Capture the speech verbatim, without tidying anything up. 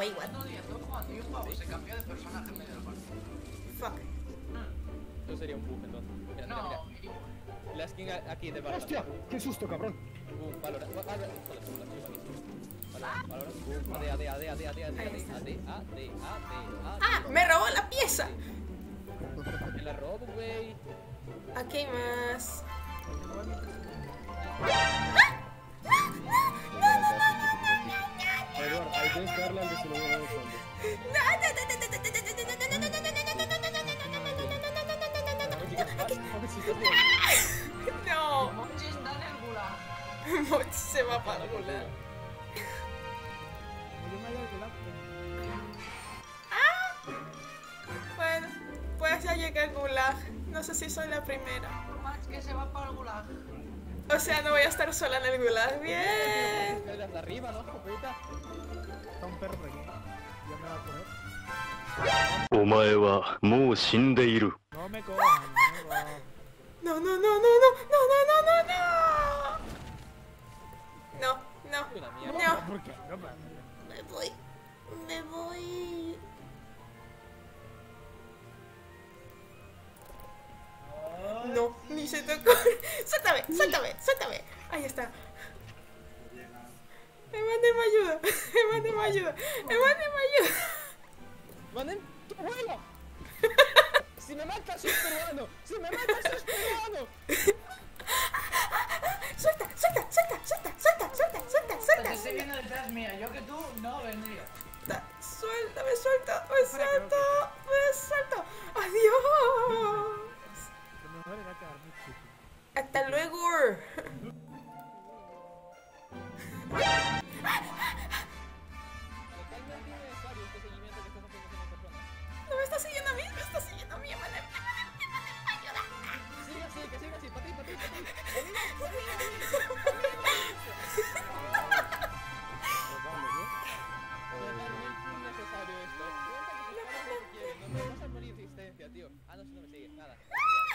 daba igual. No, tío, estoy jugando y un pavo se cambió de personaje en medio del partido. Fuck. Eso sería un bug entonces. Mira, mira, No, mira. igual. La skin aquí de Valorant. ¡Hostia! ¡Qué susto, cabrón! Boom, Valorant. Joder, joder, joder, tío, buenísimo. Valorant, Valorant. Boom, AD, AD, AD, AD, AD, AD, Ahí está. AD, AD, AD, ¡Ah! ¡Me robó la pieza! Me la robo, güey. Aquí hay más. Eduardo, hay que darle al de su nuevo de fondo. No, Mochi está en el gulag. Mochi se va para el gulag. Bueno, pues ya llegué al gulag. No sé si soy la primera. Max que se va para el gulag. O sea, no voy a estar sola en el gulag. Bien. Desde arriba, ¿no, copita? Está un perro por aquí. Ya me va a coger. お前はもう死んでいる。 No me cojan, no me cojan. No, no, no, no, no, no, no, no, no, no. No, no. Una mierda. No. ¿Por qué? No, pero- Me voy. Me voy. No, ni se tocó. Suéltame, suéltame, suéltame. Ahí está. Emane me ayuda. Emane me ayuda. Emane me ayuda. ¡Manen! ¡Tu abuelo! ¡Si me matas, soy peruano! ¡Si me matas, soy peruano! Suelta, suelta, suelta, suelta, suelta, suelta, suelta, Te suelta. estoy viendo detrás mía. Yo que tú no vendría. Suelta, me suelta, me suelta, me suelta. Adiós. Lo mejor era quedarme quieto. Hasta luego. Totalmente innecesario este seguimiento que estás haciendo con la persona. No me está siguiendo a mí, me está siguiendo a mí. Emane, Emane, Emane, ayuda. Sigue así, que siga así, para ti, para ti, para ti. Totalmente innecesario esto. Cuenta que se para lo que quieren, no me vas a morir de existencia, tío. Ah, no, si no me sigues, nada.